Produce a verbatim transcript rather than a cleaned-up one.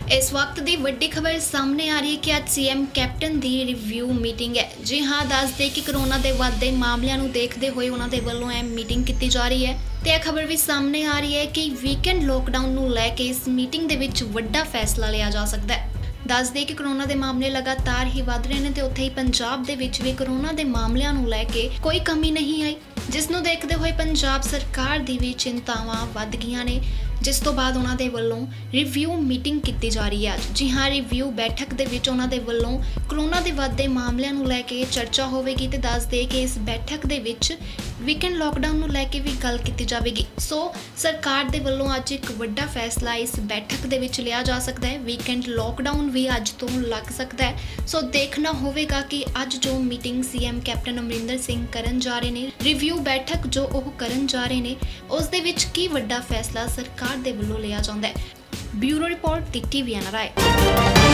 इस वक्त की वड्डी खबर सामने आ रही है कि आज सीएम कैप्टन की रिव्यू मीटिंग है। जी हाँ, दस दे कि कोरोना के वाधे मामलों को देखते हुए उन्होंने वालों यह मीटिंग की जा रही है। तो यह खबर भी सामने आ रही है कि वीकेंड लॉकडाउन को लैके इस मीटिंग के विच वड्डा फैसला लिया जा सकता है। दस दे कि कोरोना के मामले लगातार ही वध रहे हैं तो उत्थे ही पंजाब दे विच भी कोरोना के मामलों को लैके कोई कमी नहीं आई, जिसनों देखते हुए पंजाब सरकार दी भी चिंतावां वध गईयां ने, जिस तो बाद उन्होंने वालों रिव्यू मीटिंग की जा रही है। जी हाँ, रिव्यू बैठक दे विच उन्होंने वालों कोरोना के वधदे मामलों को लैके चर्चा होगी। तो दस दे कि इस बैठक दे विच वीकेंड लॉकडाउन को लैके भी गल की जाएगी। सो सरकार दे वालों अज एक वड्डा फैसला इस बैठक दे विच लिया जा सकता है। वीकेंड लॉकडाउन भी अज तो लग सकता है। सो देखना होगा कि अज जो meeting CM captain Amarinder Singh करन जा रहे हैं, रिव्यू बैठक जो वह करन जा रहे हैं, उस दे विच की वड्डा फैसला सरकार दे वल्लों लिया जाता है। ब्यूरो रिपोर्ट दी टीवी एन आर आई।